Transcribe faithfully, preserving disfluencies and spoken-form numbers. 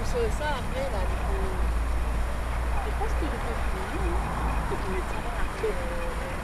sur ça après là, du coup, je pense que je peux finir. Je peux mettre ça après.